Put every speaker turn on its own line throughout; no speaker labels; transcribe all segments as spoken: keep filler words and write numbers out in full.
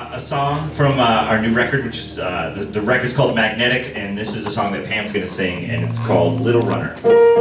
uh, a song from uh, our new record, which is, uh, the, the record's called Magnetic, and this is a song that Pam's gonna sing, and it's called Little Runner.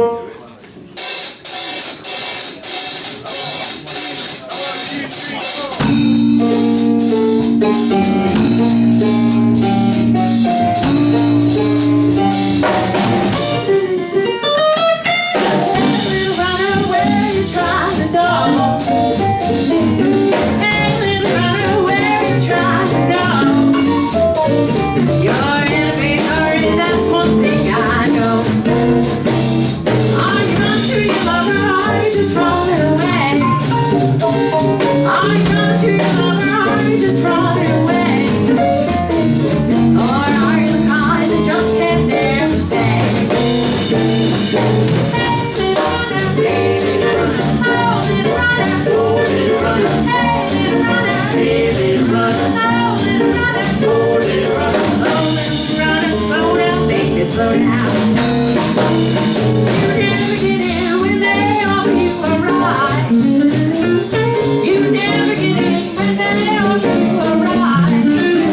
Slow down. You never get in when they offer you a ride. You never get in when they offer you a ride.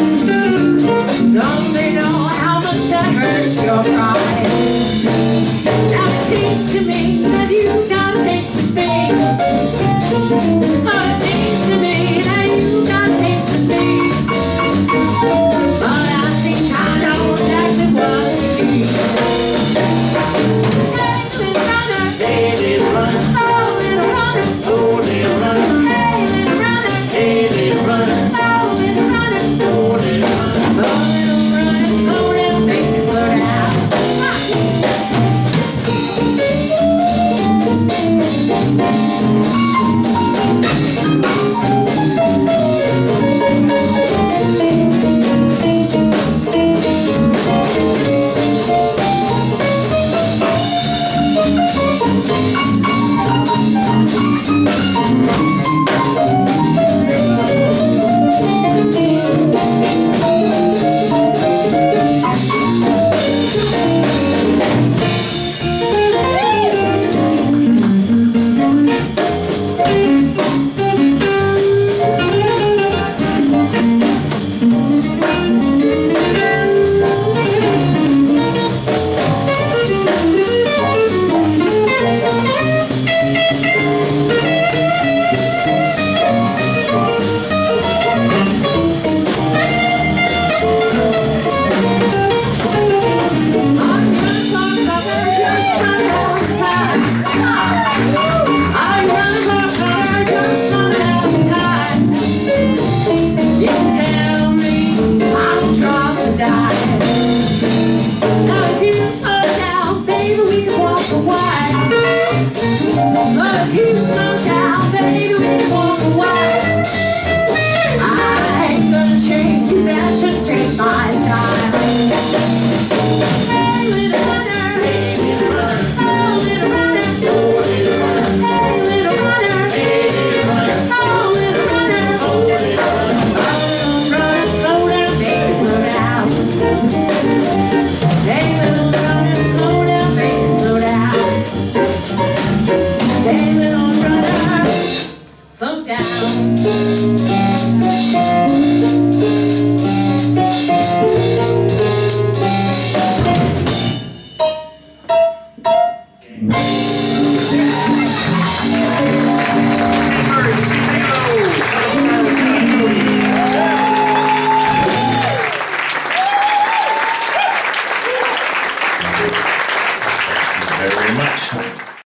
Don't they know how much that hurts your pride? Now it seems to me that you gotta take the speed. Oh, it seems to me that you gotta take the speed. But I think I know exactly what you need. Slow down.
Thank you very much.